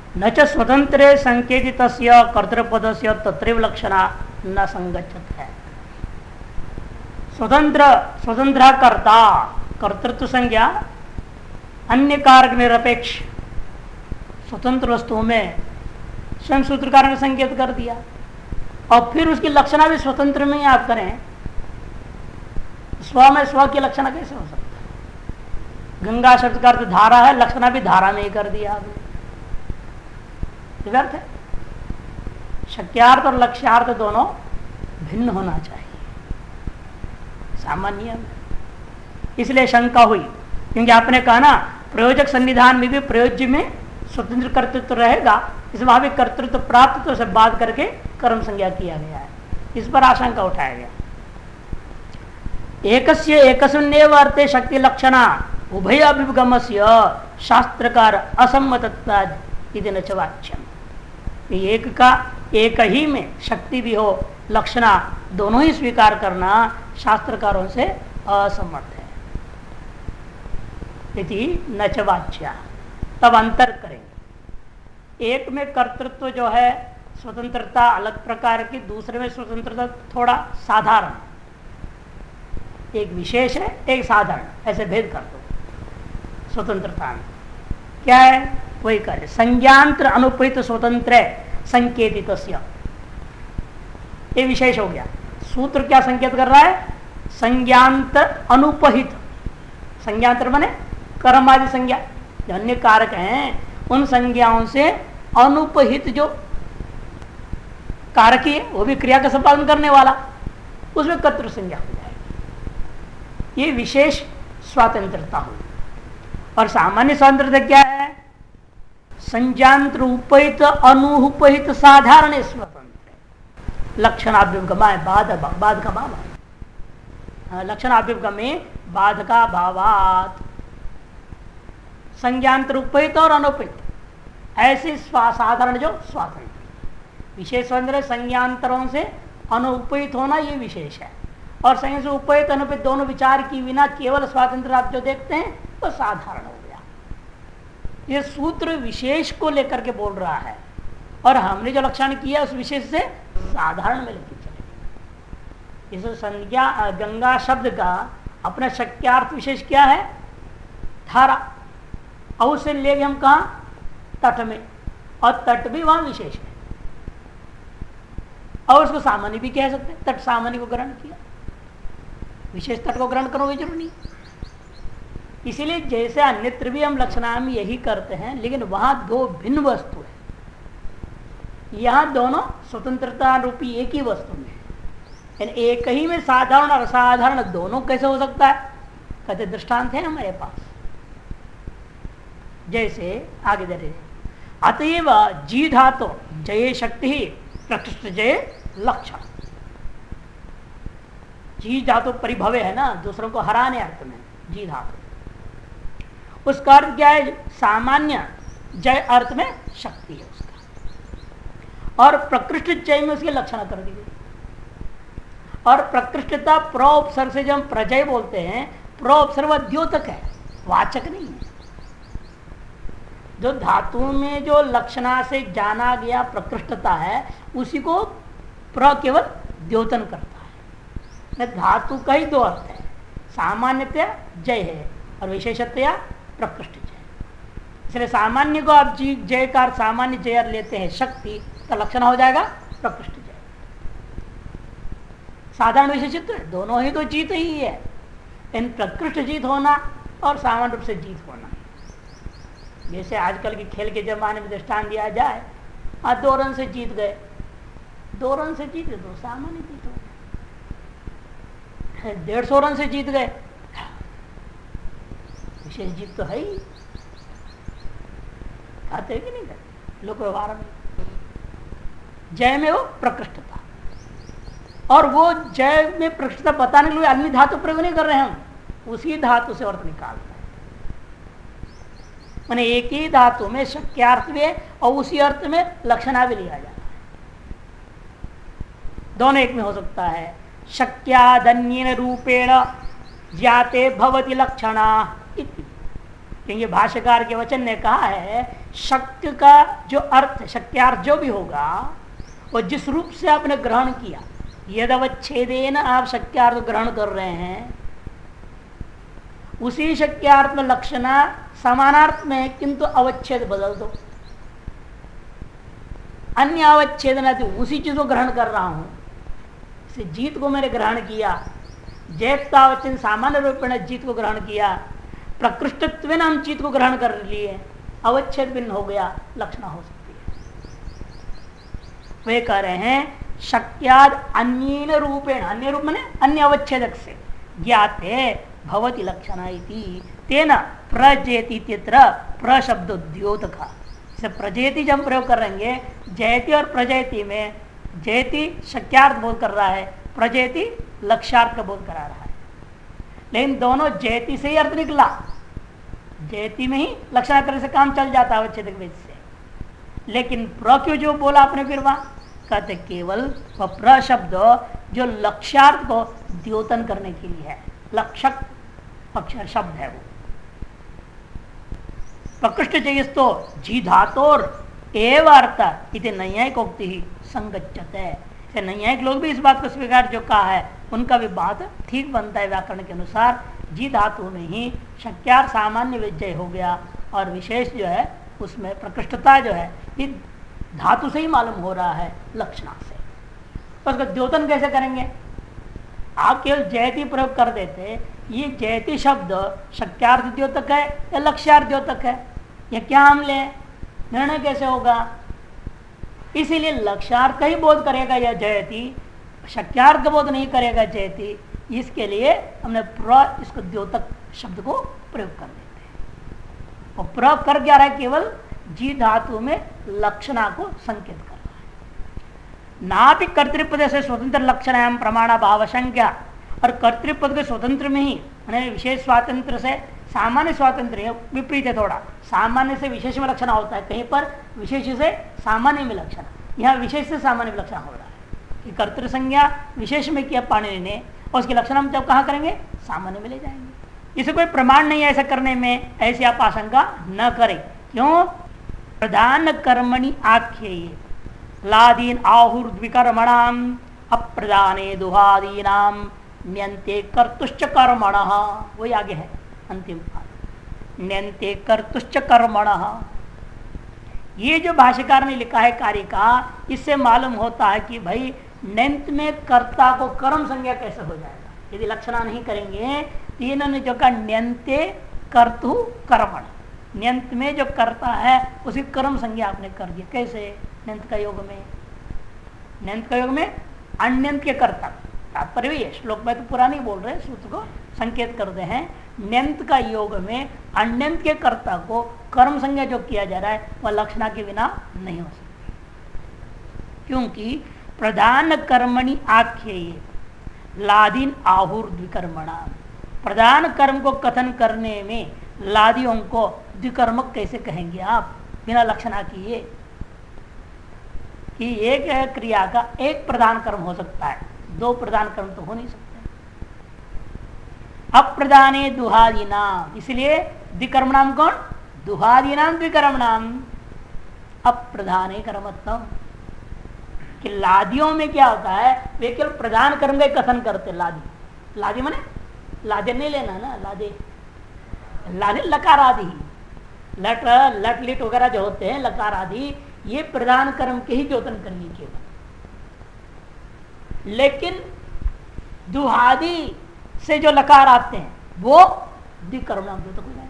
न च स्वतंत्रे संकेतितस्य कर्तृपदस्य तत्रैव लक्षणा न संगच्छत है। स्वतंत्र कर्ता कर्तृत्व संज्ञा अन्य कारक निरपेक्ष स्वतंत्र वस्तुओं में स्वयं सूत्रकार ने संकेत कर दिया और फिर उसकी लक्षणा भी स्वतंत्र में ही आप करें, स्व में स्व की लक्षणा कैसे हो सकता है? गंगा शब्द का अर्थ धारा है, लक्षणा भी धारा में ही कर दिया आपने, व्यर्थ है। शक्यार्थ और लक्ष्यार्थ दोनों भिन्न होना चाहिए, सामान्य नियम। इसलिए शंका हुई क्योंकि आपने कहा ना प्रयोजक सन्निधान में भी प्रयोज्य में स्वतंत्र कर्तृत्व रहेगा, इस वहां भी कर्तृत्व प्राप्त तो से बात करके कर्म संज्ञा किया गया है, इस पर आशंका उठाया गया। एकस्य एकस्मिन्नेव अर्थे शक्ति लक्षणा उभय अभिगमस्य शास्त्रकार असम्मतत्वाद इति न च वाच्यम्। एक का एक ही में शक्ति भी हो लक्षणा दोनों ही स्वीकार करना शास्त्रकारों से असम्मत है, इति न च वाच्या। तब अंतर करेंगे, एक में कर्तृत्व जो है स्वतंत्रता अलग प्रकार की, दूसरे में स्वतंत्रता थोड़ा साधारण, एक विशेष है एक साधारण, ऐसे भेद कर दो। स्वतंत्रता में क्या है वही कार्य, संज्ञांतर अनुपहित स्वतंत्र संकेतित, ये विशेष हो गया। सूत्र क्या संकेत कर रहा है? संज्ञांतर अनुपहित, संज्ञांतर माने कर्म आदि संज्ञा जो अन्य कारक हैं उन संज्ञाओं से अनुपहित जो कारक है वो भी क्रिया का संपादन करने वाला, उसमें कर्तृ संज्ञा हो जाएगी। ये विशेष स्वतंत्रता हुई। और सामान्य स्वतंत्रता क्या है? संज्ञांतर उपहित अनुपहित साधारण स्वतंत्र, लक्षणाभ्युपगमाय बाधका भाव, लक्षणाभ्युपगमे बाधका भावात, संज्ञांतर उपहित और अनुपहित ऐसे साधारण जो स्वातंत्र, विशेष स्वतंत्र संज्ञांतरों से अनुपहित होना ये विशेष है, और संज्ञा से उपहित अनुपहित दोनों विचार की बिना केवल स्वातंत्र आप जो देखते हैं वो साधारण हो गया। ये सूत्र विशेष को लेकर के बोल रहा है और हमने जो लक्षण किया उस विशेष से साधारण में लेकर चले। इस संज्ञा गंगा शब्द का अपना शक्यार्थ विशेष क्या है? धारा, और उससे ले गए हम कहा तट में, और तट भी वहां विशेष है, और उसको सामान्य भी कह सकते हैं। तट सामान्य को ग्रहण किया, विशेष तट को ग्रहण करोगे जरूर नहीं। इसीलिए जैसे अन्यत्र भी हम लक्षणाम यही करते हैं, लेकिन वहां दो भिन्न वस्तु है, यहां दोनों स्वतंत्रता रूपी एक ही वस्तु में है। एक ही में साधारण और असाधारण दोनों कैसे हो सकता है? कहते दृष्टांत है हमारे पास। जैसे आगे दे रहे, अतएव जी धातु जय शक्ति प्रकृष्ट जय लक्षण। जी धातु परिभवे है ना, दूसरों को हराने अर्थ में जी धातु, उसका अर्थ क्या है? सामान्य जय अर्थ में शक्ति है उसका, और प्रकृष्ट जय में उसकी लक्षण कर दी गई। और प्रकृष्टता प्रोपसर्ग से जब हम प्रजय बोलते हैं, प्रोपसर्ग द्योतक है, वाचक नहीं है। जो धातु में जो लक्षणा से जाना गया प्रकृष्टता है उसी को प्र केवल द्योतन करता है। धातु का ही दो अर्थ है, सामान्यतया जय है और विशेषतया प्रकृष्ट जय। इसलिए सामान्य को आप जी जय का सामान्य जय लेते हैं शक्ति, तो लक्षण हो जाएगा प्रकृष्ट जय। साधारण विशेषित दोनों ही तो जीत ही है, इन प्रकृष्ट जीत होना और सामान्य रूप से जीत होना। जैसे आजकल के खेल के जमाने में दृष्टांत दिया जाए, 2 रन से जीत गए, 2 रन से जीत गए तो सामान्य जीत हो गए। 150 रन से जीत गए, विशेष जीत तो है ही, कहते हैं कि नहीं कहते लोक व्यवहार में। जय में वो प्रकृष्टता, और वो जय में प्रकृष्टता बताने के लिए अन्य धातु प्रयोग नहीं कर रहे हैं हम, उसी धातु से अर्थ निकाल रहे हैं। मैंने एक ही धातु में शक्यार्थ भी है और उसी अर्थ में लक्षणा भी लिया जाता है, दोनों एक में हो सकता है। शक्यादन्येन रूपेण ज्ञाते भवति लक्षणा, क्योंकि भाष्यकार के वचन ने कहा है शक्य का जो अर्थ, शक्यार्थ जो भी होगा वो जिस रूप से आपने ग्रहण किया, यदवच्छेदेन आप शक्यार्थ ग्रहण कर रहे हैं, उसी शक्यार्थ में लक्षणा समानार्थ में है, किंतु अवच्छेद बदल दो। अन्य अवच्छेद न तो उसी चीज को ग्रहण कर रहा हूं, इसे जीत को मैंने ग्रहण किया, जैतावच्छेद सामान्य रूप में जीत को ग्रहण किया, प्रकृष्टत्व में हम जीत को ग्रहण कर लिए, अवच्छेद भिन्न हो गया, लक्षणा हो सकती है। वे कह रहे हैं शक्याद अन्य रूपेण, अन्य रूप में अन्य अवच्छेदक से ज्ञाते भवति लक्षणा इति तेन प्रजेति तत्र प्रशब्द द्योतक। प्रजेति जब प्रयोग करेंगे, जयति और प्रजयति में जयति शक्यार्थ बोध कर रहा है, प्रजयति लक्ष्यार्थ का बोध करा रहा है, लेकिन दोनों जयति से ही अर्थ निकला, जयति में ही लक्षणा करने से काम चल जाता है अवच्छेदक वेद से। लेकिन प्र क्यों जो बोला आपने फिर वहां, कहते केवल वह प्र शब्द जो लक्ष्यार्थ को द्योतन करने के लिए है, लक्षक अक्षर शब्द है वो। प्रकृष्ट चाहिए तो जी धातोर एव अर्थ इति नैयायिक उक्ति ही संगच्छते। नैयायिक लोग भी इस बात को स्वीकार जो कहा है, उनका भी बात ठीक बनता है व्याकरण के अनुसार। जी धातु में ही शक्यार सामान्य विजय हो गया, और विशेष जो है उसमें प्रकृष्टता जो है ये धातु से ही मालूम हो रहा है, लक्षणा से। तो उसका द्योतन कैसे करेंगे? आप केवल जयति प्रयोग कर देते, ये जयति शब्द शक्यार्थ द्योतक है या लक्ष्यार्थ द्योतक है, या क्या हम ले, निर्णय कैसे होगा? इसीलिए लक्ष्यार्थ का ही बोध करेगा यह जयति, शक्यार्थ का बोध नहीं करेगा जयति। इसके लिए हमने प्र इसको द्योतक शब्द को प्रयोग कर देते हैं। और प्र कर क्या रहा है? केवल जी धातु में लक्षणा को संकेत कर रहा है। नापि कर्तृपद से स्वतंत्र लक्षण प्रमाण भाव संज्ञा, और कर्तृपद के स्वतंत्र में ही विशेष स्वातंत्र से सामान्य स्वातंत्र विपरीत है थोड़ा, सामान्य से विशेष में लक्षण होता है, कहीं पर विशेष से सामान्य में लक्षण, यहाँ विशेष से सामान्य में लक्षण हो रहा है कि कर्तृ संज्ञा विशेष में किया पाणिनि ने, और उसकी लक्षण हम जब कहाँ करेंगे? सामान्य में ले जाएंगे। इसे कोई प्रमाण नहीं है ऐसा करने में, ऐसी आप आशंका न करें। क्यों? प्रधान कर्मणि आख्ये लादीन आहुर्द्विकर्मणाम अप्रदाने दुहादीनाम न्यन्ते कर्तुश्च कर्मणः, वही आगे है अंतिम पाद, न्यन्ते कर्तुश्च कर्मणः। ये जो भाष्यकार ने लिखा है कार्य का, इससे मालूम होता है कि भाई न्यंत में कर्ता को कर्म संज्ञा कैसे हो जाएगा। यदि लक्षणा नहीं करेंगे तो इन्होंने जो कहा न्यन्ते कर्तु कर्मण, न्यंत में जो करता है उसी कर्म संज्ञा आपने कर दिया। कैसे? न्यंत का योग में, न्यंत का योग में अन्यंत के कर्ता, तात्पर्य भी है, श्लोक में तो पूरा नहीं बोल रहे, सूत्र को संकेत करते हैं। न्यंत का योग में अन्यंत के कर्ता को कर्म संज्ञा जो किया जा रहा है वह लक्षणा के बिना नहीं हो सकती, क्योंकि प्रधान कर्मणि आख्ये लादीन आहुर द्विकर्मणा, प्रधान कर्म को कथन करने में लादियों को द्विकर्मक कैसे कहेंगे आप बिना लक्षणा किए? कि एक क्रिया का एक प्रधान कर्म हो सकता है, दो प्रधान कर्म तो हो नहीं सकते। अप्रदाने दुहादीनाम, इसलिए द्विकर्मणाम कौन? दुहादीनाम द्विकर्मणाम अप्रधाने कर्मत्तम। कि लादियों में क्या होता है, वे केवल प्रधान कर्म का कथन करते। लादी, लादी माने लादे नहीं लेना ना, लादे लादे लकार आदि, लट लट लिट वगैरह जो होते हैं लकार आदि, ये प्रधान कर्म के ही द्योतन करनी केवल। लेकिन दुहादी से जो लकार आते हैं वो द्विकर्मणाम द्योतक हो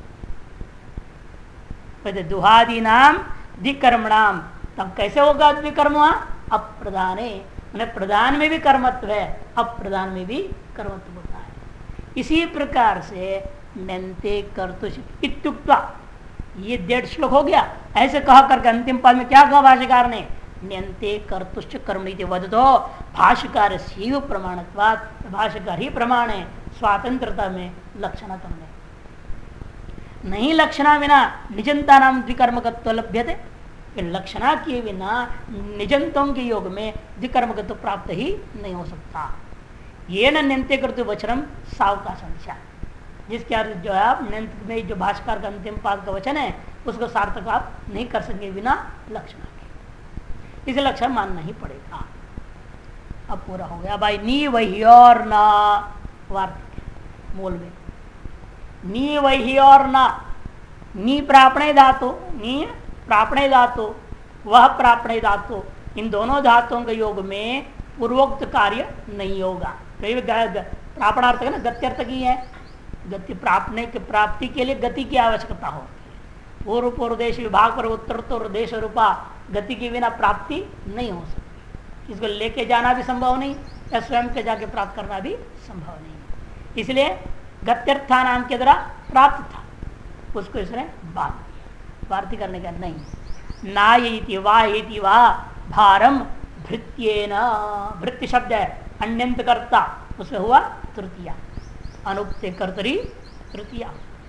जाएंगे। दुहादी नाम द्विकर्मणाम, तब कैसे होगा द्विकर्म? अप्रदाने, प्रदान में भी कर्मत्व है, अप्रदान में भी कर्मत्व होता है। इसी प्रकार से नन्ते कर्तुष इत्युक्त्वा, ये 1.5 श्लोक हो गया। ऐसे कहा करके अंतिम पद में क्या कहा भाष्यकार ने? न्यन्ते कर्तुश्च कर्मणि वदतो, भाष्यकार शिव प्रमाणत्वात्, भाष्यकार ही प्रमाण है स्वातंत्रता में, लक्षणा करने नहीं। लक्षणा बिना निजंता नाम द्विकर्मकत्व लभ्यते, लक्षणा किए बिना निजंतों के योग में द्विकर्मकत्व प्राप्त ही नहीं हो सकता। ये न्यन्ते कर्तु वचनम सावकाश, जिसके अर्थ जो है आप नंत में जो भाष्यकार का अंतिम पाद का वचन है उसको सार्थक आप नहीं कर सकेंगे बिना लक्षण के, इसे लक्षण मानना ही पड़ेगा। अब पूरा हो गया भाई। नी वही और ना वार्तिक मूल में नी वही और ना, नी प्रापणे धातु, नी प्रापणे धातु, वह प्रापणे धातु, इन दोनों धातुओं के योग में पूर्वोक्त कार्य नहीं होगा। प्रापणार्थ है ना, गत्यर्थ की है, गति प्राप्तने के प्राप्ति के लिए गति की आवश्यकता होती है। पूर्व पूर्व देश विभाग पर उत्तर देश रूपा गति के बिना प्राप्ति नहीं हो सकती। इसको लेके जाना भी संभव नहीं या स्वयं के जाके प्राप्त करना भी संभव नहीं। इसलिए गत्यर्था नाम के द्वारा प्राप्त था, उसको इसने बांध दिया, वार्ती करने का नहीं। ना ये वाह भारम भृत्येन, भृत्य शब्द है अन्यंत कर्ता, उसमें हुआ तृतीया, अनुक्ते कर्तरी तृतीया।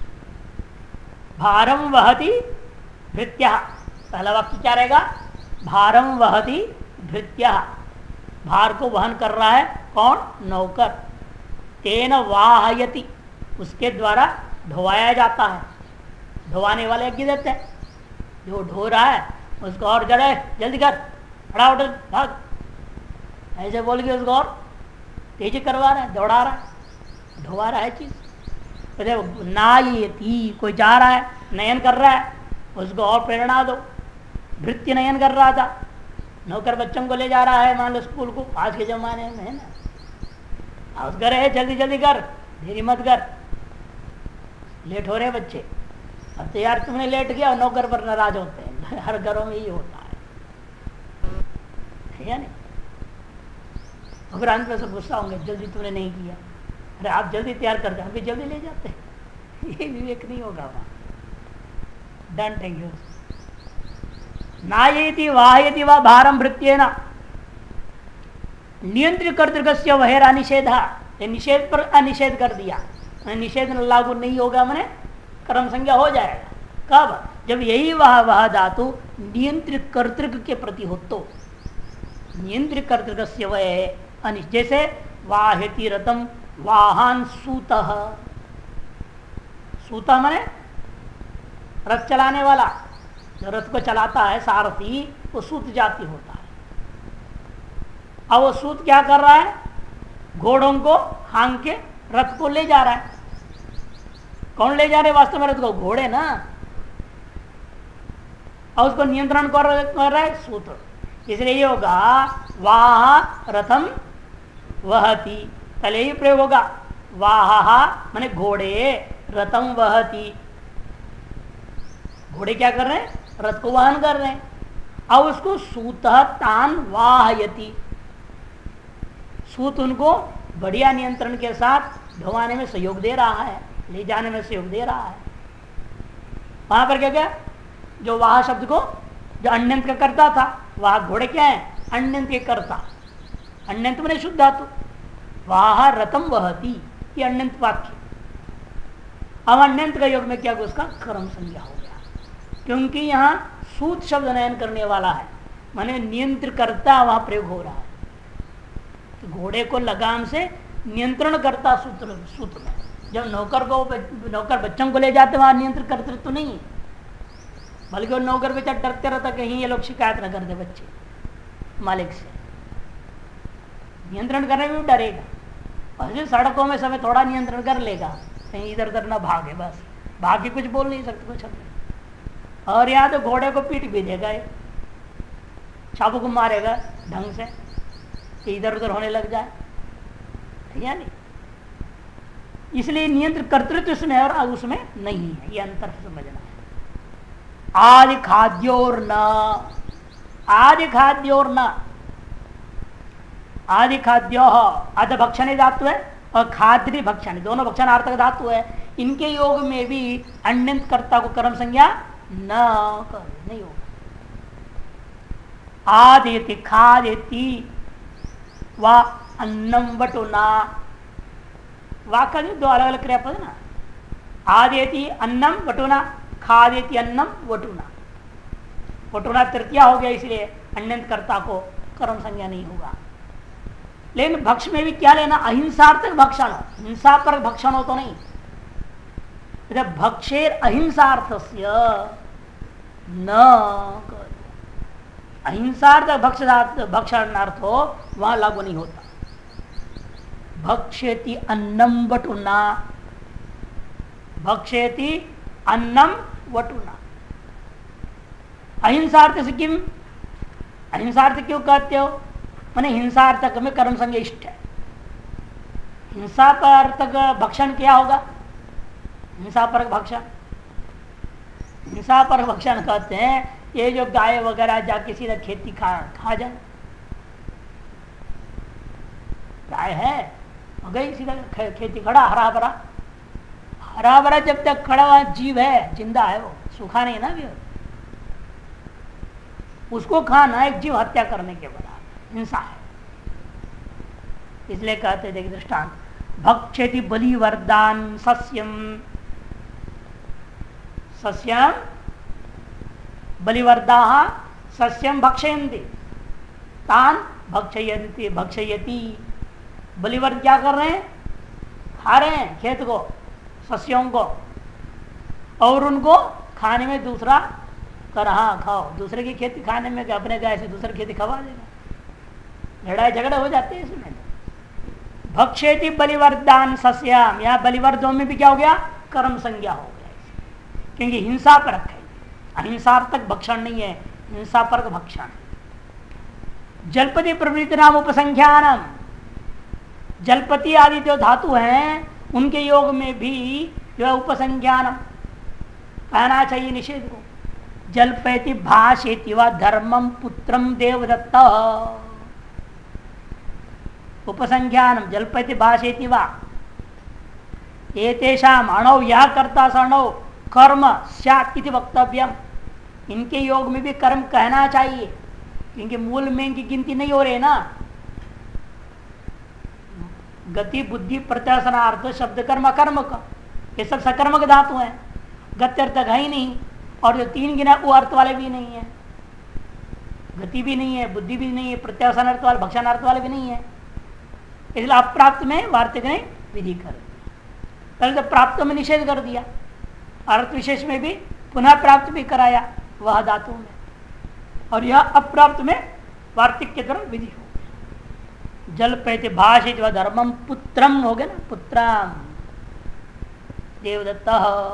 भारम वहति भृत्य, पहला वाक्य क्या रहेगा? भारम वहति भृत्य, भार को वहन कर रहा है कौन? नौकर। तेन वाहयति, उसके द्वारा ढोवाया जाता है। ढोवाने वाले यज्ञ देते हैं, जो ढो रहा है उसको और जड़े जल्दी कर, खड़ा उठ भाग, ऐसे बोल के उसको और तेजी करवा रहा है, दौड़ा रहा है, ढोवा रहा है चीज। ना ये कोई जा रहा है, नयन कर रहा है, उसको और प्रेरणा दो। भृत्य नयन कर रहा था, नौकर बच्चों को ले जा रहा है मान लो स्कूल को, आज के जमाने में है ना, उस घर है जल्दी जल्दी कर, देरी मत कर, लेट हो रहे बच्चे। अब तो यार तुमने लेट किया और नौकर पर नाराज होते हैं, हर घरों में यही होता है या नहीं? अंत में सब गुस्सा होंगे, जल्दी तुमने नहीं किया, अरे आप जल्दी तैयार करते हैं, हम भी जल्दी ले जाते हैं। ये विवेक नहीं होगा वहां, डांटेंगे। नायेति वाहयति वा भारम भृत्येन, नियंत्रित कर्तृकस्य वहेरा निषेधा, निषेध पर अनिषेध कर दिया, निषेध लागू नहीं होगा, मैंने कर्म संज्ञा हो जाएगा। कब? जब यही वह धातु नियंत्रित कर्तृक के प्रति हो तो। नियंत्रित कर्तृकस्य वह अनिश्चित, जैसे वाहयति रतम वाहन सूतः, सूतः माने रथ चलाने वाला, जो रथ को चलाता है सारथी, वो सूत जाति होता है। अब वो सूत क्या कर रहा है? घोड़ों को हांग के रथ को ले जा रहा है। कौन ले जा रहे वास्तव में? रथ को, घोड़े ना। और उसको नियंत्रण कर रहा है सूत। इसलिए ये होगा वाह रथम वहति, पहले ही प्रयोग होगा वाहा माने घोड़े, रथम वहति, घोड़े क्या कर रहे हैं? रथ को वहन कर रहे हैं। अब उसको सूत तान वाहयति, सूत उनको बढ़िया नियंत्रण के साथ ढोवाने में सहयोग दे रहा है, ले जाने में सहयोग दे रहा है। वहां पर क्या क्या? जो वाह शब्द को जो अन्यंत का करता था, वह घोड़े क्या है? अन्यंत के करता। अन्यंत मैंने शुद्ध धातु, वाह रतम वहति, ये अन्यंत वाक्य। अब अन्यंत का योग में क्या? उसका कर्म संज्ञा हो गया, क्योंकि यहाँ सूत शब्द नयन करने वाला है, माने नियंत्रण करता वहां प्रयोग हो रहा है। तो घोड़े को लगाम से नियंत्रण करता सूत्र में, जब नौकर बच्चों को ले जाते वहां नियंत्रण करते तो नहीं है, बल्कि वो नौकर बेचा डरते रहता कहीं ये लोग शिकायत न कर दे बच्चे मालिक से, नियंत्रण करने में भी डरेगा। और सड़कों में समय थोड़ा नियंत्रण कर लेगा, कहीं इधर उधर ना भागे, बस भाग के कुछ बोल नहीं सकते कुछ अपने। और यहाँ तो घोड़े को पीट भी देगा, चाबू को मारेगा ढंग से कि इधर उधर होने लग जाए, या नहीं? इसलिए नियंत्रण कर्तृत्व उसमें और उसमें नहीं है, ये अंतर समझना है। आदि खाद्योर न, आदि खाद्योर न, आदि खाद्यो अध भक्षण धातु है और खाद्य भक्षण, दोनों भक्षणार्थक धातु है। इनके योग में भी अन्यंत कर्ता को कर्म संज्ञा न कर, नहीं होगा। आदेति खादेति वा अन्नम वटुना, वाक्य दो अलग अलग क्रियापद है ना। आदेति अन्नम वटुना, खादेति अन्नम वटुना। वटुना तृतीया हो गया, इसलिए अन्यंत कर्ता को कर्म संज्ञा नहीं होगा। लेकिन भक्ष में भी क्या लेना? अहिंसार्थक भक्षण, हिंसा पर भक्षण हो तो नहीं, भक्षेर अहिंसार्थस्य न, अहिंसार्थ भक्षणार्थ हो वहां लागू नहीं होता। भक्षेति अन्नम वटुना, भक्षेति अन्नम वटुना। अहिंसार्थ से किम, अहिंसार्थ क्यों कहते हो? माने हिंसार्थक में कर्म संज्ञा इष्ट है। हिंसा पर भक्षण क्या होगा? हिंसा पर भक्षण, हिंसा पर भक्षण कहते हैं ये जो गाय वगैरह जा किसी ने खेती खा जाए, गाय है हो गई सीधा खेती खड़ा हरा भरा, हरा भरा जब तक खड़ा हुआ जीव है, जिंदा है, वो सूखा नहीं ना भी, उसको खाना एक जीव हत्या करने के बराबर हिंसा है। इसलिए कहते देखिए दृष्टांत, भक्षेति बलिवर्दान सस्यम, सस्यम बलिवर्दा सस्यम भक्षयन्ति तान भक्षयन्ति भक्षयति। बलिवर्द क्या कर रहे हैं? खा रहे हैं खेत को, सस्यों को, और उनको खाने में दूसरा कर, हाँ खाओ, दूसरे की खेती खाने में अपने गाय से दूसरी खेती खवा देगा, लड़ाई झगड़े हो जाते हैं इसमें। भक्षेति बलिवर्दान सस्याम, यहाँ बलिवर्दों में भी क्या हो गया? कर्म संज्ञा हो गया, क्योंकि हिंसा पर रखे, अहिंसार्थक भक्षण नहीं है, हिंसा पर भक्षण। जलपति प्रवृत्ति नाम उपसंख्यानम, जलपति आदि जो धातु हैं उनके योग में भी जो है उपसंख्यानम कहना चाहिए निषेध को। जलपति भाषेति व धर्मम पुत्रम देवदत्त, उपसंख्यानम जलपति भाषेति व एतेषाम अणौ यह कर्ता सणौ कर्म स्यात् इति वक्तव्यम, इनके योग में भी कर्म कहना चाहिए, क्योंकि मूल में इनकी गिनती नहीं हो रही ना। गति बुद्धि प्रत्यासनार्थ शब्द कर्म अकर्म का, ये सब सकर्मक धातु हैं, गति अर्थ है ही नहीं, और जो तीन गिना वो अर्थ वाले भी नहीं है, गति भी नहीं है, बुद्धि भी नहीं है, प्रत्यासन अर्थ वाले भक्षण अर्थ वाले भी नहीं है। इसलिए अप्राप्त में वार्तिक ने विधि कर दिया, पहले तो प्राप्त में निषेध कर दिया, अर्थ विशेष में भी पुनः प्राप्त भी कराया वह धातु में, और यह अप्राप्त में वार्तिक के द्वारा विधि हो गया। जल पैते भाषित व धर्मम पुत्रम हो गया ना, पुत्रम देवदत्त।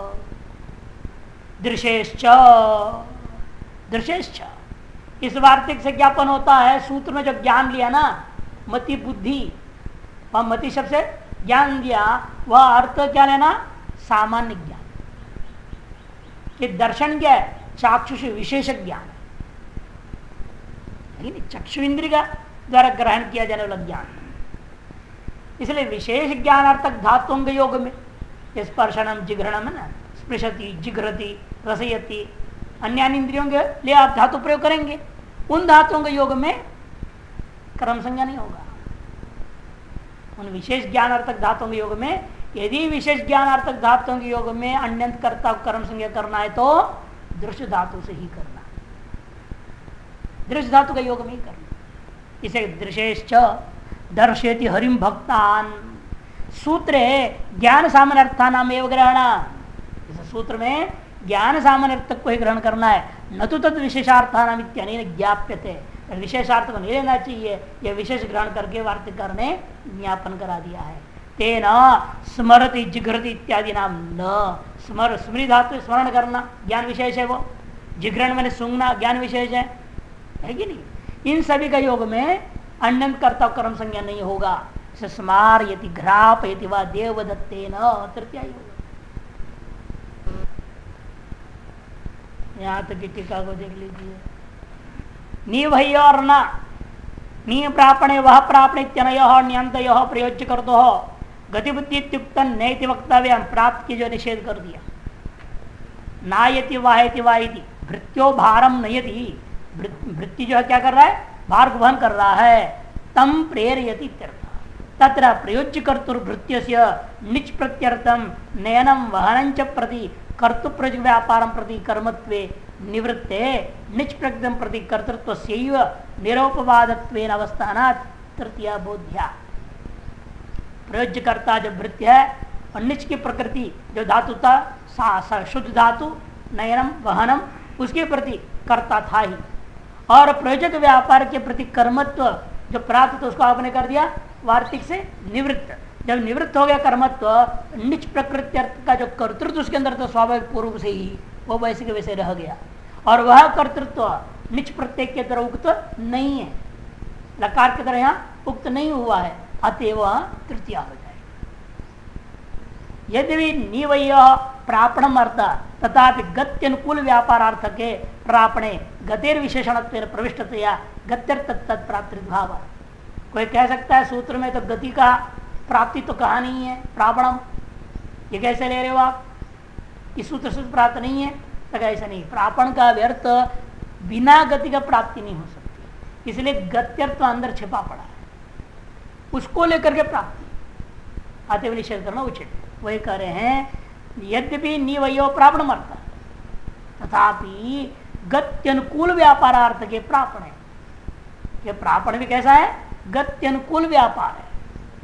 दृशेश्च, दृशेश्च इस वार्तिक से ज्ञापन होता है, सूत्र में जो ज्ञान लिया ना मति बुद्धि, वह मति शब्द से ज्ञान दिया, वह अर्थ क्या लेना? सामान्य ज्ञान। कि दर्शन क्या है? चाक्षुष विशेष ज्ञान, चक्षु इंद्रिय का द्वारा ग्रहण किया जाने वाला ज्ञान। इसलिए विशेष ज्ञानार्थक धातुओं के योग में स्पर्शनम जिघ्रणम है ना, स्पृशति जिघ्रति रसयति, अन्य इंद्रियों के लिए आप धातु प्रयोग करेंगे, उन धातुओं के योग में कर्म संज्ञा नहीं होगा। उन विशेष ज्ञानार्थक धातुओं के योग में, यदि विशेष ज्ञानार्थक धातुओं के योग में अन्यंत कर्ता कर्म संज्ञा करना है तो दृश्य धातु से ही करना, दृश्य धातु का योग में ही करना। इसे दृशेश्च दर्शेति हरिम भक्तान, सूत्र है ज्ञान सामान्य अर्थानाम एवं ग्रहण। इस सूत्र में ज्ञान सामान्य अर्थ को ही ग्रहण करना है, न तो तद विशेषार्थानाम इत्यनेन ज्ञाप्यते, विशेषार्थ को नहीं लेना चाहिए, यह विशेष ग्रहण करके वार्तिककार ने ज्ञापन करा दिया है। तेना स्मरति जिघ्रति इत्यादि नाम न, स्मर स्मृति धातु स्मरण करना ज्ञान विशेष है, वो जिघ्रण मैंने सूंघना ज्ञान विशेष है कि नहीं। इन सभी का योग में अन्यंत कर्ता कर्म संज्ञा नहीं होगा। स्मार यति घ्राप यति वा देवदत्ते न तृतीय होगा। यहाँ तक की टीका को देख लीजिए। नी वही और न नी प्रापणे वह प्रापणे इत्यनय न्यंत प्रयोज्य कर दो गतिबुद्धि इत्युक्त नैति वक्तव्य, प्राप्त की जो निषेध कर दिया। नायति वायति वायति भृत्यो भारम नयति, वृत्ति जो है क्या कर रहा है? भार को वहन कर रहा है। तम प्रेरयति तत्र प्रयोज्य कर्तुर्भृत्यस्य निच प्रत्यर्थम नयनम वहनंच प्रति कर्तु प्रज व्यापारम प्रति कर्मत्वे निवृत्ते निच प्रज्ञम प्रति कर्तृत्व निरोपवादत्वेन अवस्थानात् तृतीया बोध्या। प्रयोज्य कर्ता जब वृत्ति है और निच की प्रकृति जो धातु था शुद्ध धातु नयनम वहनम उसके प्रति कर्ता था ही, और प्रयोजक व्यापार के प्रति कर्मत्व जो प्राप्त तो उसको आपने कर दिया वार्तिक से निवृत्त। जब निवृत्त हो गया कर्मत्व, निच प्रकृति अर्थ का जो कर्तृत्व उसके अंदर तो स्वाभाविक पूर्व से ही वो वैसे के वैसे रह गया, और वह कर्तृत्व निच प्रत्यय के तरह उक्त नहीं है, लकार की तरह यहाँ उक्त नहीं हुआ है, अतएव वह तृतीया हो जाए। यदि निवय प्रापणम अर्थ तथा गत्यनुकूल व्यापारार्थ के प्रापणे गतिर विशेषणत्व प्रविष्टतया गत्यर्थ तत्प्राप्ति भाव। कोई कह सकता है सूत्र में तो गति का प्राप्ति तो कहा नहीं है, प्रापणम ये कैसे ले रहे हो आप, इस सूत्र से प्राप्त नहीं है, तो ऐसा नहीं। प्रापण का व्यर्थ बिना गति का प्राप्ति नहीं हो सकती, इसलिए गत्यर्थ अंदर छिपा पड़ा है, उसको लेकर के प्राप्ति अतएव निषेध करना उचित। वही कह रहे हैं यद्यपि निवयो प्रापण अर्थ तथापि गत्यनुकूल व्यापारार्थ के प्रापण है, ये प्रापण भी कैसा है, गत्यनुकूल व्यापार है,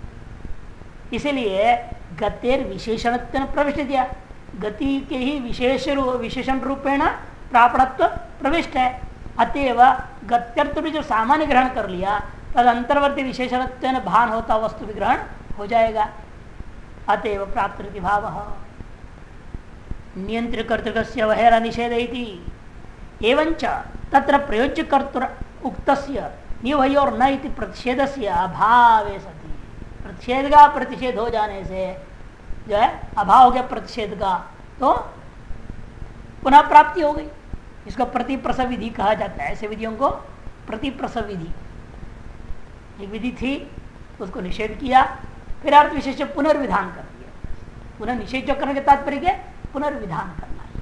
इसलिए गतेर विशेषण प्रविष्ट दिया, गति के ही विशेषण रूपेण प्रापणत्व प्रविष्ट है, अतएव गत्यर्थ भी जो सामान्य ग्रहण कर लिया तद अंतर्वर्ती विशेषण भान होता वस्तु विग्रहण हो जाएगा, अतएव प्राप्ति भाव। नियंत्रित कर्तृकस्य वहेर निषेध एवंच तत्र प्रयोज्य कर्तृ उक्तस्य निवय और न इति प्रतिषेधस्य अभावे सति, प्रतिषेध का प्रतिषेध हो जाने से जो है अभाव हो गया प्रतिषेध का, तो पुनः प्राप्ति हो गई। इसको प्रतिप्रसव विधि कहा जाता है, ऐसे विधियों को प्रतिप्रसव विधि। एक विधि थी उसको निषेध किया, फिर अर्थ विशेष पुनर्विधान कर दिया, पुनः निषेध जो करने के तात्पर्य के पुनर्विधान करना है,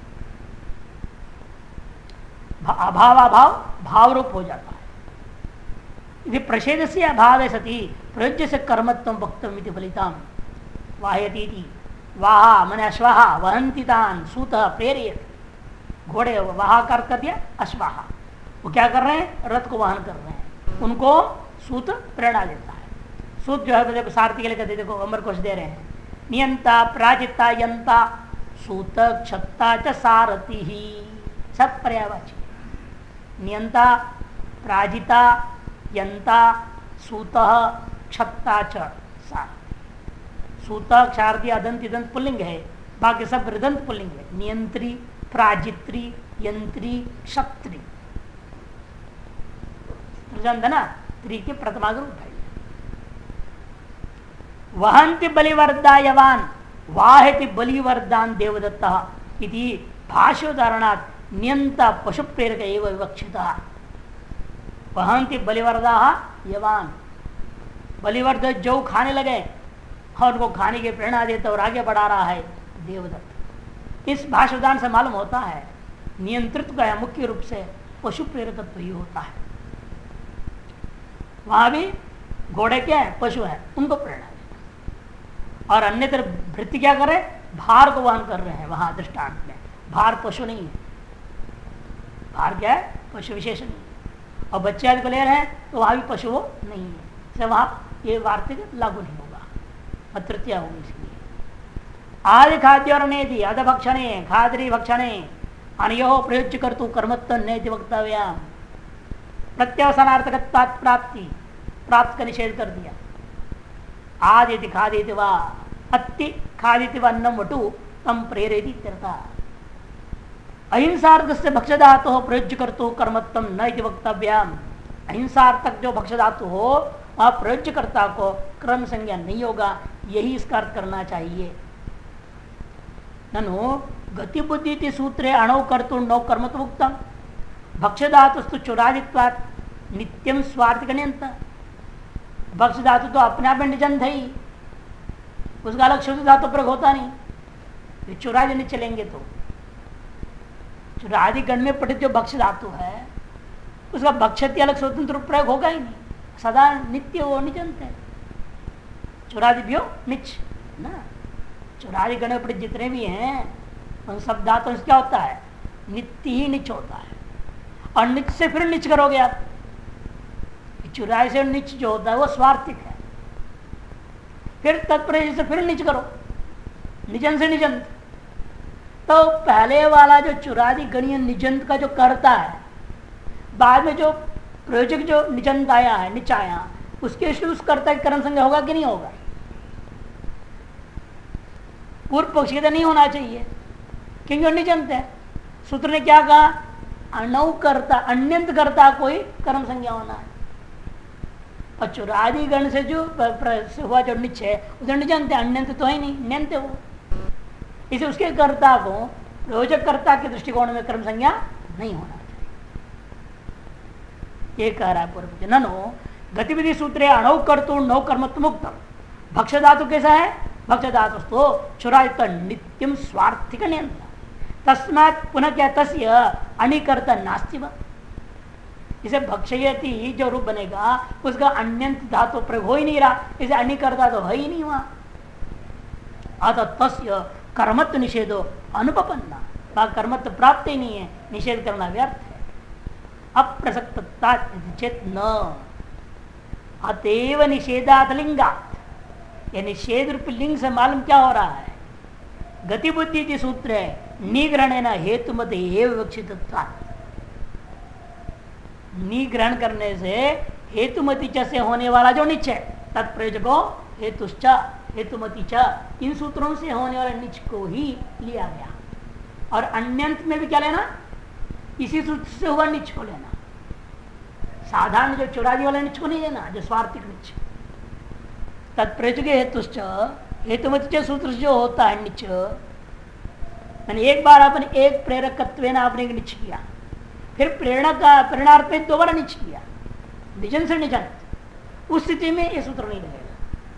अभाव अभाव भाव रूप हो जाता है। यदि प्रषेध से अभाव सती प्रयोज्य से कर्मत्व वक्तव्य फलितम वाहयती वाहा मन अश्वाहा वहंती तान सूत प्रेरित, घोड़े वाहा कर दिया, अश्वाहा वो क्या कर रहे हैं, रथ को वहन कर रहे हैं, उनको सूत प्रेरणा देता है। सूत जो है देखो सारथी के लिए कहते देखो अमर कोश दे रहे हैं, नियंता प्राजिता यंता सूत क्षत्ता च सारथी ही, सब पर्यायवाची, नियंता प्राजिता यंता सूत क्षत्ता च सारथी। सूत क्षारती अदंत इदंत पुल्लिंग है, बाकी सब ऋदंत पुल्लिंग है, नियंत्री प्राजित्री यंत्री क्षत्री, ना त्री के प्रथमा रूप है। वहंति बलिवर्दायवान वाहति बलिवर्दान देवदत्त इति भाष्योदाहरणात् नियंता पशु प्रेरक एवं विवक्षिता। वहंति बलिवर्दा यवान, बलिवर्द जो खाने लगे और उनको खाने की प्रेरणा देता और आगे बढ़ा रहा है देवदत्त। इस भाष्योदान से मालूम होता है नियंत्रित का मुख्य रूप से पशु प्रेरकत्व ही होता है। वहां भी घोड़े क्या है, पशु है, उनको प्रेरणा देता, और अन्य तरफ भृत्य क्या कर रहे हैं, भार को वहन कर रहे हैं। वहां दृष्टांत में भार पशु नहीं है, भार क्या है, पशु विशेष नहीं है, और बच्चे आदि को ले रहे हैं तो वहां भी पशु वो नहीं है, इसलिए वहां ये वार्तिक लागू नहीं होगा, तृतीया होगी। इसलिए आदि खाद्य और नेति अध भक्षणे खाद्री भक्षणे अनयो प्रयोज्य कर्तु कर्मत्व नेति वक्तव्य प्रत्यवसानार्थकत्वात् प्राप्ति, प्राप्त का निषेध कर दिया। आदिति खादिति वा अति खादिति वा अन्नम वटु तम प्रेरेति इत्यर्था। अहिंसार्थक से भक्ष्य धातु प्रयोज्य कर्तु कर्मत्व न इति वक्तव्यम। अहिंसार्थक जो भक्ष्य धातु हो वह प्रयोज्यकर्ता को क्रम संज्ञा नहीं होगा, यही इसका अर्थ करना चाहिए। ननु गति बुद्धि सूत्रे अणु कर्तु नौ कर्मत्व उक्तम भक्ष्य धातुस्तु चुरादित्वात् नित्यम स्वार्थिक नियंत। भक्ष्य धातु तो अपने आप में निजंत है ही, उसका अलग शुद्ध धातु प्रयोग होता नहीं। ये चुरादि नहीं चलेंगे तो चुरादि गण में पठित जो भक्ष्य धातु है उसका भक्षति अलग स्वतंत्र प्रयोग होगा ही नहीं, सदा नित्य वो निजंत है। चुरादि भी हो निच ना, चुरादि गण में पठित जितने भी हैं उन सब धातुओं से क्या होता है, नित्य ही निच होता है। और निच से फिर निच करोगे आप, चुराई से निच जो होता है वो स्वार्थिक है, फिर तत्प्रदेश से फिर निच करो, निजंत से निजंत। तो पहले वाला जो चुरादी गणीय निजंत का जो करता है, बाद में जो प्रयोजक जो निजंत आया है, निच आया, उसके उस कर्ता की कर्म संज्ञा होगा कि नहीं होगा? पूर्व पक्ष की तो नहीं होना चाहिए, क्योंकि वो निजंत है। सूत्र ने क्या कहा? अनौकर्ता, अन्यंत कर्ता कोई कर्म संज्ञा होना है। और चुरादी गण से जो हुआ जो निच है उधर निजंत है, अन्यंत तो है नहीं, न्यंत है वो। इसे उसके कर्ता को प्रयोजक कर्ता के दृष्टिकोण में कर्म संज्ञा नहीं होना चाहिए। ये कह रहा है पूर्व ननो गतिविधि सूत्रे अणौ कर्तु नौ कर्मत्व मुक्तम। भक्ष धातु कैसा है? भक्ष धातु तो चुरादित नित्यम स्वार्थिक नियंत्रण, तस्मात् पुनः क्या तस्य अनिकर्ता नास्ति व। इसे भक्षयति जो रूप बनेगा उसका अन्यंत धातु प्रयोग हो ही नहीं रहा, इसे अनिकर्ता तो है ही नहीं वहां। अतः तस्य कर्मत्व निषेधो अनुपपन्ना, वहां कर्मत्व प्राप्त ही नहीं है, निषेध करना व्यर्थ है। अप्रसक्तता चेत न अतएव निषेधात लिंगात, यह निषेध रूप लिंग से मालूम क्या हो रहा है? गति बुद्धि की सूत्र है निग्रहण हेतु मत विवक्षित, निग्रहण करने से हेतुमति च से होने वाला जो निच है तत्प्रयोजको हेतुश्च हेतुमति च, इन सूत्रों से होने वाले निच को ही लिया गया। और अन्यंत में भी क्या लेना? इसी सूत्र से हुआ निच को लेना। साधारण जो चुरादी वाले निच को नहीं लेना, जो स्वार्थिक निच। तत्प्रयोजक हेतुश्च हेतुमति च सूत्र से जो होता है निच, मैंने एक बार आपने एक प्रेरकत्व आपने एक निच किया, फिर प्रेरणा का प्रेरणार्थ में दोबारा निच किया, निजन से निजंत, उस स्थिति में ये सूत्र नहीं लगेगा।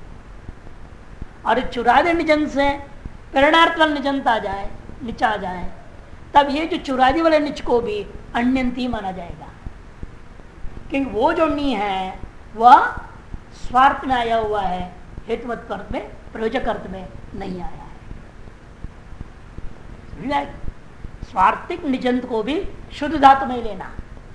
और चुरादे निजन से प्रेरणार्थ वाला निजंत आ जाए, निच आ जाए, तब ये जो चुरादी वाले निच को भी अन्यंती माना जाएगा, क्योंकि वो जो नी है वह स्वार्थ में आया हुआ है, हेतुमत अर्थ में प्रयोजक अर्थ में नहीं आया है। स्वार्थिक निजंत को भी शुद्ध धातु में लेना,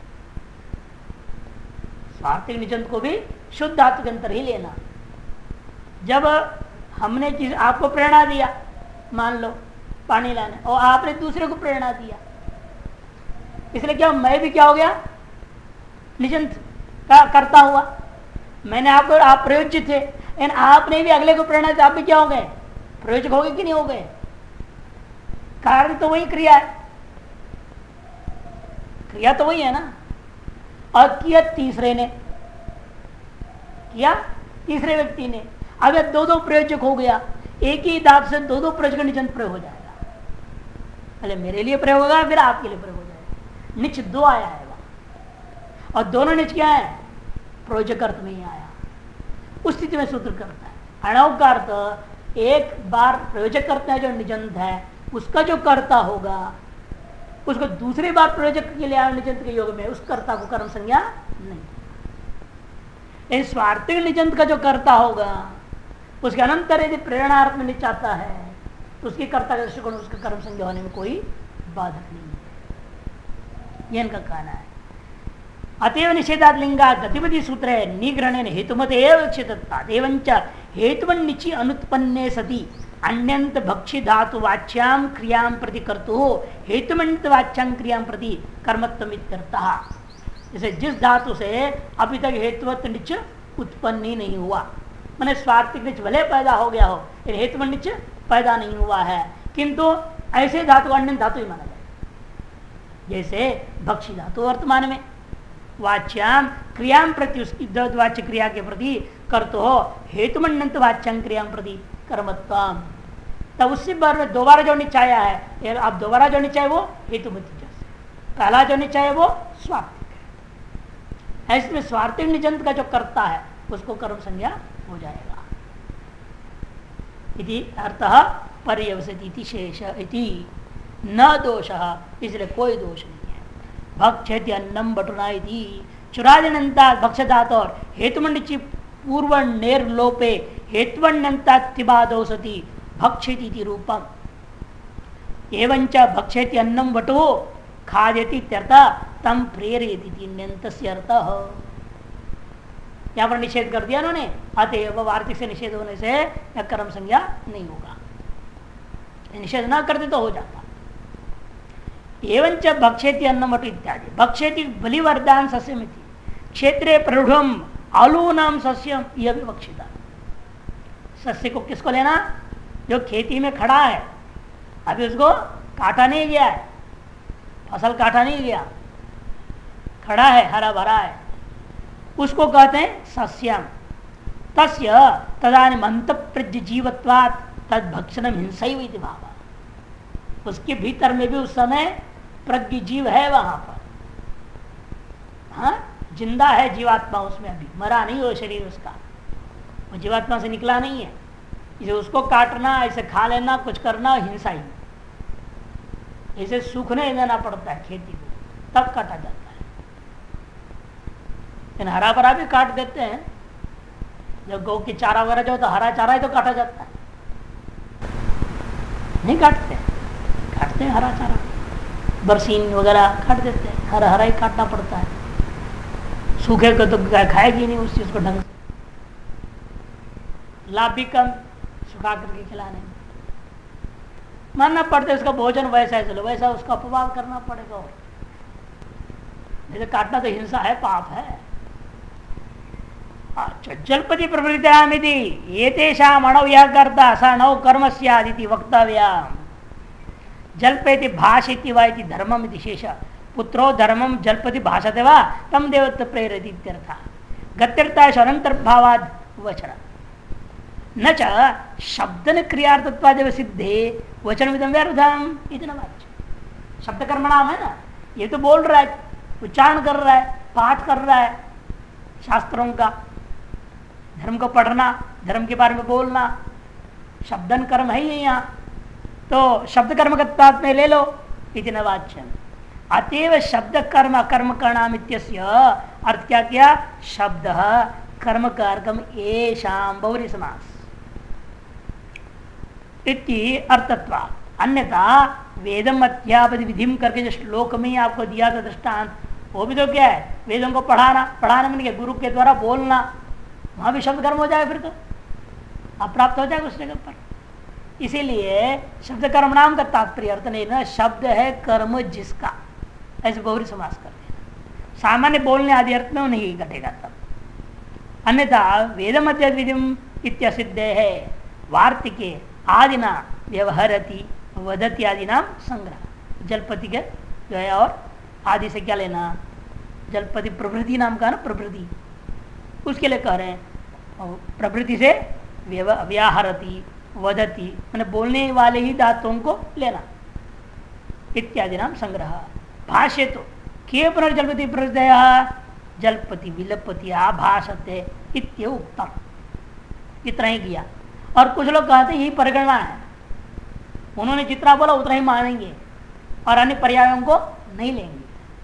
स्वार्थिक निजंत को भी शुद्ध धातु के अंतर ही लेना। जब हमने किसी आपको प्रेरणा दिया, मान लो पानी लाने, और आपने दूसरे को प्रेरणा दिया, इसलिए क्या मैं भी क्या हो गया? निजंत का करता हुआ। मैंने आपको, आप प्रयोज्य थे, लेकिन आपने भी अगले को प्रेरणा दी, आप भी क्या हो गए? प्रयोजक हो गए कि नहीं हो गए? कार्य तो वही, क्रिया है, क्रिया तो वही है ना। और किया तीसरे ने, किया तीसरे व्यक्ति ने, अब दो दो प्रयोजक हो गया, एक ही धातु से दो दो प्रयोजक निजंत प्रयोग हो जाएगा। पहले मेरे लिए प्रयोग होगा, फिर आपके लिए प्रयोग हो जाएगा। निच दो आया है वहां, और दोनों निच क्या है? प्रयोजक अर्थ में ही आया। उस स्थिति में सूत्र करता है अणव का अर्थ एक बार प्रयोजक करता है जो निजंत है, उसका जो कर्ता होगा उसको दूसरी बार प्रयोजक के लिए निजंत के योग में उस कर्ता को कर्म संज्ञा नहीं। इस स्वार्थिक निजंत का जो कर्ता होगा उसके अनंतर यदि प्रेरणार्थ में निच आता है तो उसकी कर्ता के दृष्टिकोण उसके कर्म संज्ञा होने में कोई बाधक नहीं है, यह इनका कहना है। अतएव निषेधात लिंगा गतिविधि सूत्र है निग्रहण हेतुमत एवं हेतुवन्निचि अनुत्पन्ने सति अन्यंत भक्षि धातु वाच्याम क्रियाम प्रति कर्तु हेतुमंत वाच्याम क्रियाम प्रति कर्मत्व इत्यर्थः। जैसे जिस धातु से अभी तक हेतुवत निच उत्पन्न ही नहीं हुआ, मैंने स्वार्थिक निच भले पैदा हो गया हो, हेतुमत निच पैदा नहीं हुआ है, किंतु ऐसे धातु अन्य धातु ही माना जाए। जैसे भक्षी धातु वर्तमान में वाच्याम क्रियाम प्रति, उसकी वाच्य क्रिया के प्रति कर्तो हो हेतुमंत वाच्याम क्रियाम प्रति कर्मत्वम, तब उससे बार में दोबारा जो निचाया है, अब दोबारा जो निचाया वो हेतुमति जैसे, पहला जो निचाया वो स्वार्थिक है। ऐसे में स्वार्थिक निजंत का जो करता है उसको कर्म संज्ञा हो जाएगा। इति अर्थः पर्यवसति शेष इति न दोष, इसलिए कोई दोष नहीं है। भक्षति अन्नम बटुना इति चुरादिनंता भक्षदात और हेतुमंडिचि पूर्व निर्लोपे हेत्वन्यंता तिबादो सति भक्षति रूपम एवंच भक्षति अन्नम वटो खाद्यति तम प्रेरयति न्यंतस्य अर्थः। यहाँ पर निषेध कर दिया उन्होंने, अतएव वार्तिक से निषेध होने से यह कर्म संज्ञा नहीं होगा। निषेध न करते तो हो जाता। एवं च भक्षेति अन्नमट इत्यादि भक्षेति बलिवर्दान सस्यमिति क्षेत्रे प्ररूढ़ आलूनाम सस्यम यह भी बक्षिता। सस्य को किसको लेना? जो खेती में खड़ा है, अभी उसको काटा नहीं गया है, फसल काटा नहीं गया, खड़ा है, हरा भरा है, उसको कहते हैं सस्यम। तस्य तदानीम अंतःप्रज्ञ जीवत्वात् तद भक्षणम हिंसैव इति भाव। उसके भीतर में भी उस समय प्रज्ञ जीव है वहां पर, हाँ जिंदा है जीवात्मा उसमें, अभी मरा नहीं हो शरीर उसका, वो जीवात्मा से निकला नहीं है। इसे उसको काटना, इसे खा लेना, कुछ करना हिंसा ही। इसे सूखने देना पड़ता है खेती को, तब काटा जाता है। लेकिन हरा भरा भी काट देते हैं, जब गौ की चारा वगैरह जो तो हरा चारा ही तो काटा जाता है, नहीं काटते हैं हरा चारा, बरसीन वगैरह काट देते हैं, हरा हरा ही काटना पड़ता है। सूखे को तो खाएगी नहीं उस चीज को ढंग से, लाभ भी कम सुखा करके खिलाने में मानना पड़ता है। उसका भोजन वैसा है, चलो वैसा उसका अपवाद करना पड़ेगा, और नहीं तो काटना तो हिंसा है, पाप है। अच्छा, जलपति प्रवृत्तियामिति एतेषाम् अणव्याकर्ता स नौ कर्म स्यादिति वक्तव्यम्। जल्पेति भाषेति वा इति धर्मम् इति शेष पुत्रो धर्मम जल्पति भाषते वा तम देवत्व प्रेरयति इत्यर्थः। गत्यर्थात् अनंतर्भावाद् वचन न च शब्दन क्रियार्थत्वादेव सिद्धे वचनमिदं व्यर्थम् इति न वाच्य। शब्द कर्म नाम है ना, ये तो बोल रहा है, उच्चारण कर रहा है, पाठ कर रहा है शास्त्रों का, धर्म को पढ़ना, धर्म के बारे में बोलना, शब्दन कर्म है ही यहाँ, तो शब्द कर्म का में ले लो इति न वाच्यम्। अतएव शब्द कर्म कर्म करणाम इत्यस्य अर्थ क्या किया? शब्द कर्म कारकम एषाम बहुरी समास इति अर्थत्वा। अन्यथा वेदम अध्यापति विधिम करके जो श्लोक में आपको दिया था दृष्टांत, वो भी तो क्या है? वेदों को पढ़ाना मैंने गुरु के द्वारा बोलना, वहां भी शब्द कर्म हो जाए, फिर तो अप्राप्त हो जाएगा उस जगह पर। इसीलिए शब्द कर्म नाम का तात्पर्य अर्थ नहीं ना, शब्द है कर्म जिसका, ऐसे बहुरी समास कर देना। सामान्य बोलने आदि अर्थ में वो नहीं घटेगा तब। अन्यथा वेदम अध्यविधिम इत्यसिद्ध है वार्तिके आदिना व्यवहरति वदति आदि नाम संग्रह। जलपति के जो है, और आदि से क्या लेना? जलपति प्रवृत्ति नाम का ना, प्रवृत्ति उसके लिए कह रहे हैं। प्रवृत्ति से व्याहरति वदति मैंने बोलने वाले ही धातुओं को लेना, इत्यादि नाम संग्रह। भाष्य तो के पुनर्जलपति प्रदय जलपति विलपति आभाषते इत्य उत्तम, इतना ही किया। और कुछ लोग कहते ही परिगणना है, उन्होंने जितना बोला उतना ही मानेंगे और अन्य पर्यायों को नहीं लेंगे।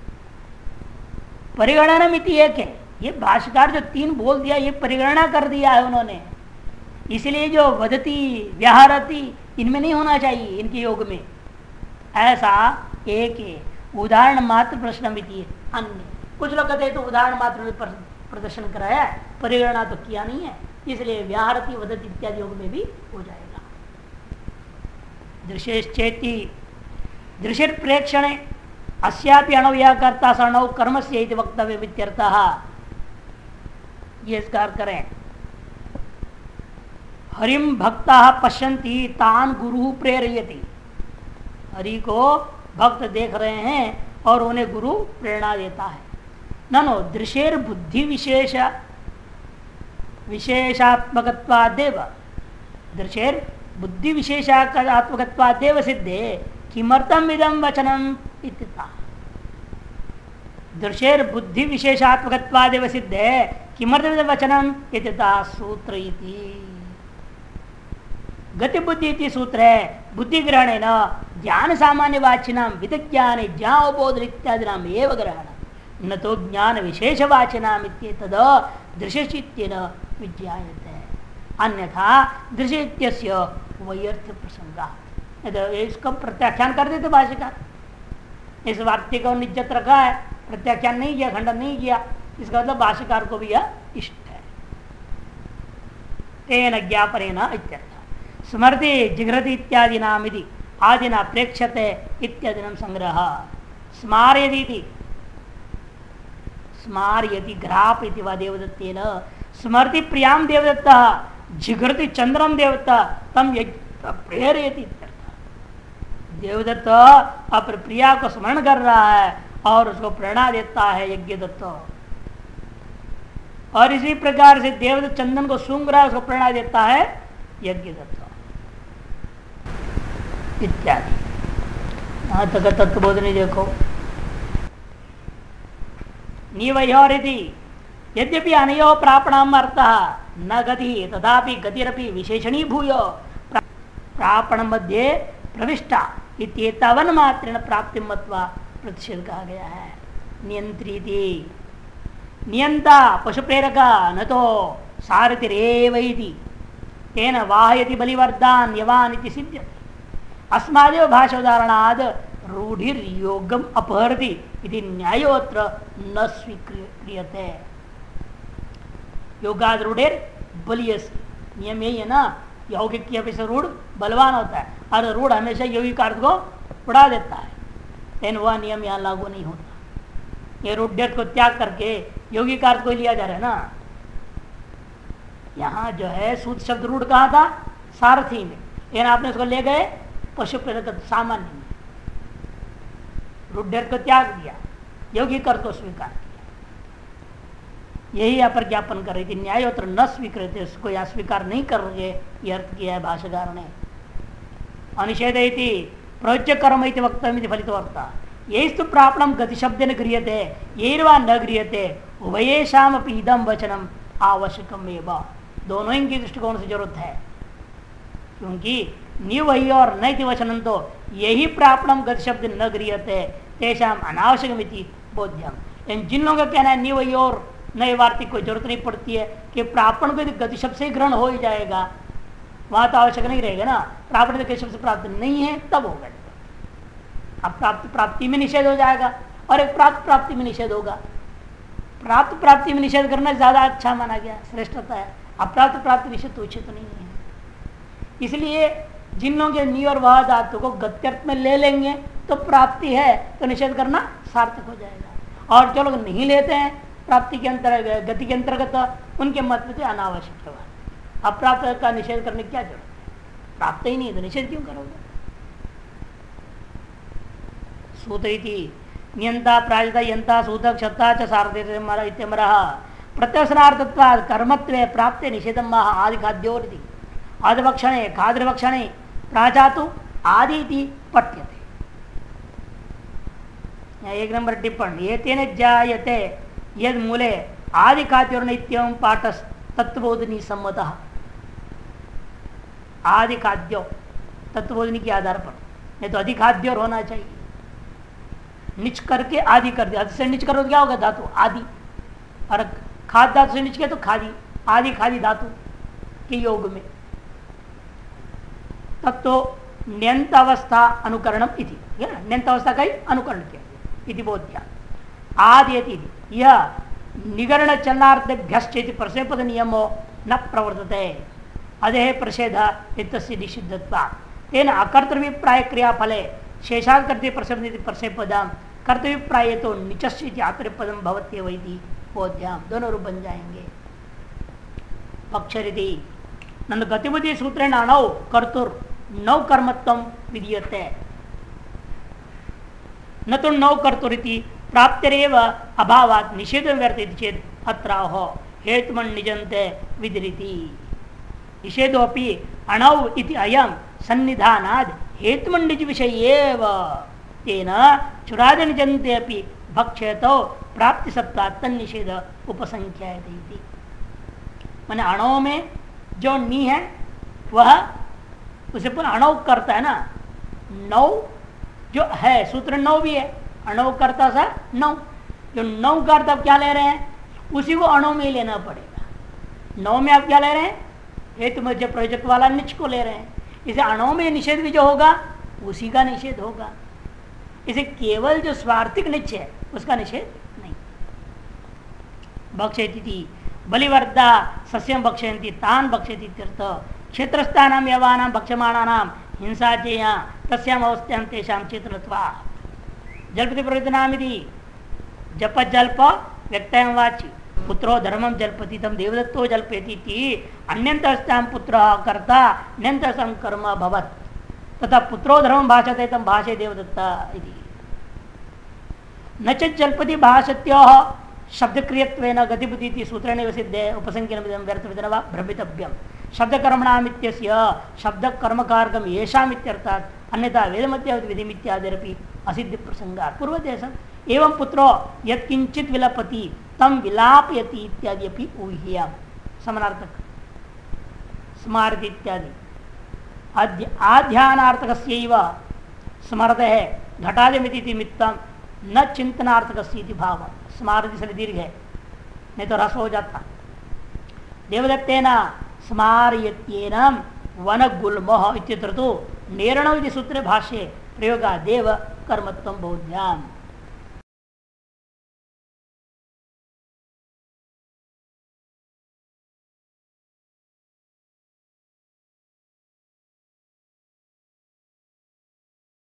परिगणना मिति एक है, ये भाष्यकार जो तीन बोल दिया ये परिगणना कर दिया है उन्होंने, इसलिए जो वदती व्याहरती इनमें नहीं होना चाहिए, इनके योग में ऐसा एक उदाहरण मात्र प्रश्न मिति अन्य। कुछ लोग कहते हैं तो उदाहरण मात्र में प्रदर्शन कराया, परिगणना तो किया नहीं है, इसलिए व्याहरती वदती इत्यादि योग में भी हो जाएगा। दृश्येति दृश्य प्रेक्षणे अस्यापि अणव्याकर्ता सणौ कर्मस्य इति वक्तव्य इत्यर्थः। ये स्कार करें, हरिम भक्ता पश्यन्ति तान गुरु प्रेरयति। हरि को भक्त देख रहे हैं और उन्हें गुरु प्रेरणा देता है। ननो दृशेर बुद्धि विशेष विशेषात्मकत्वादेव, दृशेर बुद्धि विशेषात्मकत्वादेव सिद्धे किमर्थम इदं वचनम इत्यथा। दृशेर बुद्धि विशेषात्मकत्वादेव सिद्धे किमर्थम इदं वचनम इत्यथा सूत्र इति। गति बुद्धि इति सूत्र है, बुद्धि ग्रहणे न ज्ञान सामान्य वाचिनाम विदज्ञाने ज्ञानबोध इत्यादि नाम एव ग्रहण न तो ज्ञान विशेष वाचिनाम इत्येतद् दृश्यचित्तेन विज्ञायते। अन्यथा दृश्यस्य वैयर्थ प्रसंगात्। इसका प्रत्याख्यान कर देते भाष्यकार, इस वाक्य को निज्जत रखा है, प्रत्याख्यान नहीं किया, खंडन नहीं किया, इसका मतलब भाष्यकार को भी यह इष्ट है। तेन ज्ञापनेन इत्यर्थ। स्मृति जिघ्रति इत्यादि नाम यदि आदि न प्रेक्षते इत्यादि संग्रह स्मारयति स्मारयति घ्राप इति वा देवदत्तेन स्मृति प्रियाम देवदत्ता जिघृति चंद्रम देवता तम प्रेरयति। देवदत्त अपने प्रिया को स्मरण कर रहा है और उसको प्रेरणा देता है यज्ञ दत्त। और इसी प्रकार से देवदत्त चंदन को सूंघ रहा है, उसको प्रेरणा देता है यज्ञ दत्त इत्यादि। यहां तक तत्वबोधनी देखो। निवयोरिति यद्यपि अनयो प्रापणम अर्थः न गति तथापि गतिरपि विशेषणी भूयो प्रापण मध्ये प्रविष्टा इत्येतावन मात्रेण प्राप्ति मत्वा प्रतिषेध कहा गया है। नियंत्रिति नियंता पशु प्रेरका न तो सारथिरेवैति तेन वाहयति बलिवर्दान यवान इति सिद्ध्यति। अस्मादेव भाषोदाहरणाद रूढ़िर्योगम अपहरति इति न्यायोत्र न स्वीक्रियते। योगाद रूढ़िर बलियस नियम यही है ना, यौगिक की अपेक्षा रूढ़ बलवान होता है और रूढ़ हमेशा यौगिक का अर्थ को उड़ा देता है, लेकिन वह नियम यहाँ लागू नहीं होता। ये रूढ़ को त्याग करके यौगिक अर्थ को लिया जा रहा है ना। यहाँ जो है सूत शब्द रूढ़ कहा था सारथी में, लेकिन आपने उसको ले गए पशु प्रेरक सामान्य में। रूढ़ को त्याग दिया, यौगिक अर्थ को स्वीकार किया। यही यहाँ पर ज्ञापन कर रही थी। न्यायोत्र न स्वीकृत, उसको यहाँ स्वीकार नहीं कर रहे, यह अर्थ किया है भाष्यकार ने। अनिषेध प्रयोज्य कर्म वक्तव्य फलितवर्ता यही तो प्रापणम गति शब्द न गृह्यते यही न गृह्यते उभयेषाम इदम वचनम आवश्यकम एवं। दोनों ही की दृष्टिकोण से जरूरत है, क्योंकि निवही और नैति वचनम तो यही प्रापणम गति शब्द न गृह्यते तेषाम अनावश्यकमिति बोध्यम। इन जिन लोगों का कहना है निवही और नए वार्तिक कोई जरूरत नहीं पड़ती है कि प्रापण को गति शब्द से ग्रहण हो ही जाएगा, वहां तो आवश्यक नहीं रहेगा ना। प्रापण गति शब्द से प्राप्त नहीं है तब होगा, अब प्राप्ति में निषेध हो जाएगा और एक प्राप्त प्राप्ति में निषेध होगा। प्राप्त प्राप्ति में निषेध करना ज्यादा अच्छा माना गया, श्रेष्ठता है। अप्राप्त प्राप्ति निषेध तो उचित नहीं है। इसलिए जिन लोगों के नी और वह धातु को गत्यर्थ में ले लेंगे तो प्राप्ति है तो निषेध करना सार्थक हो जाएगा, और जो लोग नहीं लेते हैं प्राप्ति के अंतर्गत गति के अंतर्गत उनके मत में तो अनावश्यक है। अप्राप्त का निषेध करने की क्या जरूरत है? प्राप्त ही नहीं तो निषेध क्यों करोगे? सूत्री नियंता प्रायता यंता सूतक क्षत्ता च सारथिमरः प्रत्यवसनार्थत्वात् कर्मत्वे प्राप्ते निषेधम आदि खाद्योरिति आदिभक्षणे खाद्यभक्षणे प्राचातु आदि इति पठ्यते। एक नंबर टिप्पणी ये तेन जायते यद मूले आदि खाद्योर नित्यम पाठस तत्वबोधनी सम्मतः। आदि खाद्यो तत्वबोधनी के आधार पर, नहीं तो अधिखाद्योर होना चाहिए। निच करके आदि कर दिया, से निच करो तो क्या होगा? धातु आदि, और खाद धातु से निच के तो खादी, आदि खादी धातु के योग में तब तो न्यंत अवस्था अनुकरणम इति, न्यंत अवस्था का ही अनुकरण किया इति बोध्या। आदि यह निगरण चलनार्थभ्यश्चेति प्रसेपद नियमो न प्रवर्तते अदेह प्रषेध इत्यस्य निषिद्धत्वात् तेन अकर्तव्यप्राय क्रियाफले शेषाद करते प्रसेपदाम कर्तव्यप्राय तो निचस्य आत्मपदम भवत्येव इति बोध्याम। दोनों रूप बन जाएंगे। पक्षरिति नंद गतिबुद्धि सूत्रेण अणौ कर्तुर नौ कर्मत्वम विधीयते न तो नौ कर्तुरिति प्राप्तिरेव अभावात् निषेध व्यर्थित चेत अत्राहो हेतुमन निजन्ते विधरिति। निषेधोपि अणौ इति अयम सन्निधानाद हेतुमंडिज विषयेव तेन चुरादि निजन्ते अपि भक्ष्यतो प्राप्ति सप्ताह तन्निषेध उपसंख्यायते इति। माने अणौ में जो नी है वह उसे पुनः अणौ करता है ना। नौ जो है सूत्र नौ भी है, अणौ करता सा नौ, जो नौ का अर्थ आप क्या ले रहे हैं उसी को अणु में ही लेना पड़ेगा। नौ में आप क्या ले रहे हैं? हेतु मध्य प्रयोजक वाला निच को ले रहे हैं। इसे अणु में निषेध भी जो होगा उसी का निषेध होगा। इसे केवल जो स्वार्थिक निच है उसका निषेध नहीं। भक्षेति बलिवर्दा सस्यम भक्षयंती तान भक्षेति तीर्थ क्षेत्रस्थानाम यवानाम भक्षमाणानाम हिंसा चेया तस्याम अवस्थायां तेषां चेतनत्वा जल्पति प्रवृत्तनामिति जप जल्प व्यक्तायां वाचि पुत्रो धर्मम जल्पति तम देवदत्तो जल्पेति अन्यंतस्तां पुत्रः कर्ता अन्यंतस्तां कर्म भवत् तथा पुत्रो धर्मम भाषते तम भाषे देवदत्ता इति न च जल्पति भाषत्योः शब्दक्रियत्वेन गतिबुद्धि सूत्रेण विसिद्धे उपसंख्यानमिदं व्यर्थविदं वा भ्रमितव्यम् शब्दकर्मणामित्यस्य शब्दकर्मकारकम् येषाम् इत्यर्थात् अन्यथा वेदमध्य विधिमित्यादिरपि असिद्धि प्रसंगात् पूर्वदेशम् एवं पुत्रो यत्किंचित् विलपति तम विलापयति इत्यादि अपि ऊह्यम् समानार्थक स्मारति इत्यादि आध्यानार्थकस्यैव स्मरते है घटादिमिति निमित्तम न चिंतनार्थकस्येति भाव स्मारति से दीर्घ है नहीं तो रस हो जाता देवदत्तेन स्मारयत्येन वनगुल्मः इत्यत्र तो नेरणो इति सूत्रे भाष्ये प्रयोगा देव कर्मत्वं बोध्याम्